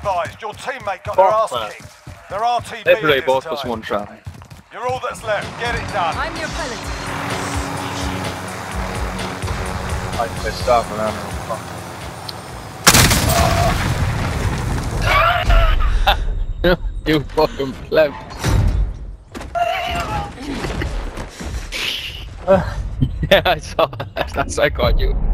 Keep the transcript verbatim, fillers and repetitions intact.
advised, your teammate got Fuck, their man. ass kicked. They're R T B Every day this boss time. was one try. You're all that's left. Get it done. I'm your pilot. I'm pissed off and I'm You fucking pleb. Yeah, I saw that. That's I got you.